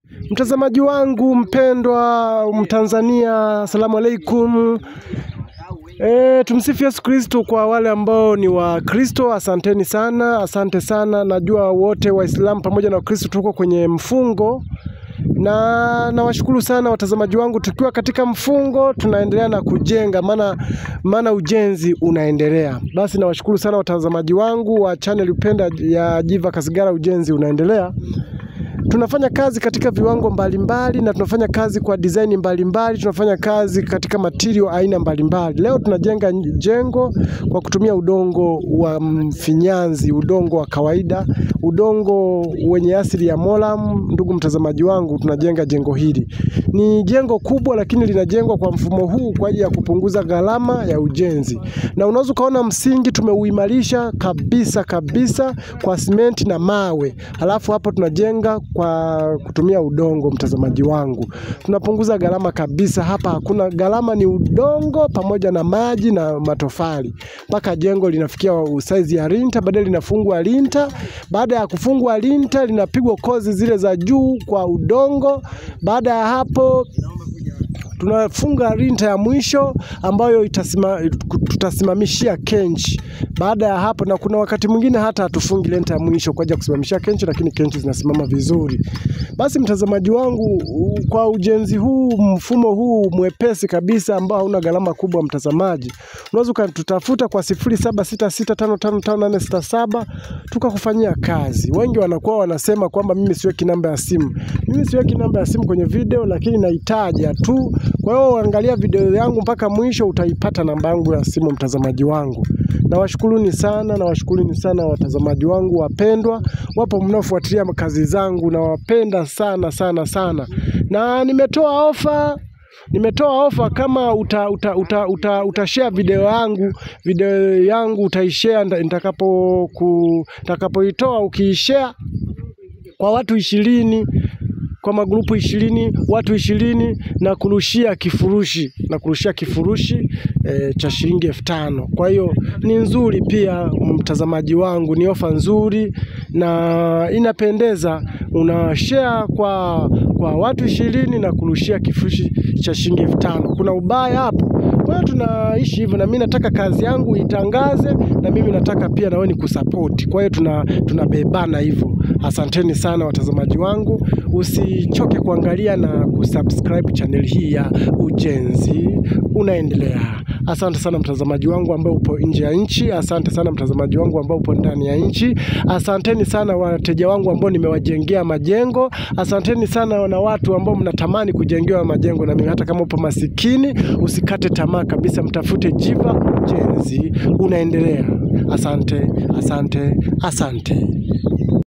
Mtazamaji wangu mpendwa Mtanzania, asalamu alaikum. Tumsifu Yesu Kristo. Kwa wale ambao ni wa Kristo, asanteni sana, asante sana. Najua wote Waislamu pamoja na Wakristo tuko kwenye mfungo. Na nawashukuru sana watazamaji wangu, tukiwa katika mfungo tunaendelea na kujenga, maana ujenzi unaendelea. Basi nawashukuru sana watazamaji wangu wa channel upenda ya Jiva Kasigara, ujenzi unaendelea. Tunafanya kazi katika viwango mbalimbali na tunafanya kazi kwa design mbalimbali, tunafanya kazi katika material aina mbalimbali. Leo tunajenga jengo kwa kutumia udongo wa mfinyanzi, udongo wa kawaida, udongo wenye asili ya moram. Ndugu mtazamaji wangu, tunajenga jengo hili. Ni jengo kubwa lakini linajengwa kwa mfumo huu kwa ajili ya kupunguza gharama ya ujenzi. Na unaweza kuona msingi tumeuimarisha kabisa kwa simenti na mawe. Halafu hapo tunajenga kwa kutumia udongo. Mtazamaji wangu, tunapunguza gharama kabisa. Hapa hakuna gharama, ni udongo pamoja na maji na matofali. Mpaka jengo linafikia size ya linta, baadaye linafungwa linta. Baada ya kufungwa linta linapigwa kozi zile za juu kwa udongo. Baada ya hapo tunafunga linta ya mwisho ambayo tutasimamishia kenchi. Baada ya hapo, na kuna wakati mwingine hata hatufungi linta ya mwisho kwa ajili ya kusimamishia kenchi, lakini kenchi zinasimama vizuri. Basi mtazamaji wangu, kwa ujenzi huu, mfumo huu mwepesi kabisa ambao hauna gharama kubwa, mtazamaji, unaweza kututafuta kwa 0766555867 tukakufanyia kazi. Wengi wanakuwa wanasema kwamba mimi siweki namba ya simu. Mimi siweki namba ya simu kwenye video, lakini nahitaji tu. Kwa hiyo angalia video yangu mpaka mwisho, utaipata namba yangu ya simu, mtazamaji wangu. Nawashukuruni sana watazamaji wangu wapendwa, wapo mnaofuatilia kazi zangu, na wapenda sana. Na nimetoa ofa kama utashare video yangu utaishare nitakapoitoa. Ukiishare kwa watu 20, kwa magrupu 20, watu 20, na kurushia kifurushi cha shilingi 5,000. Kwa hiyo ni nzuri pia mtazamaji wangu, ni ofa nzuri na inapendeza. Unashare kwa watu 20 na kurushia kifurushi cha shilingi 5,000. Kuna ubaya hapo? Kwa hiyo tunaishi hivyo, na mimi nataka kazi yangu itangaze, na mimi nataka pia na wewe nikusupport. Kwa hiyo tunabebana hivyo. Asanteni sana watazamaji wangu. Usichoke kuangalia na kusubscribe channel hii ya ujenzi unaendelea. Asante sana mtazamaji wangu ambao upo nje ya nchi. Asante sana mtazamaji wangu ambao upo ndani ya nchi. Asanteni sana wateja wangu ambao nimewajengea majengo. Asanteni sana na watu ambao mnatamani kujengewa majengo na mimi. Hata kama upo masikini, usikate tamaa kabisa, mtafute Jiva, ujenzi unaendelea. Asante.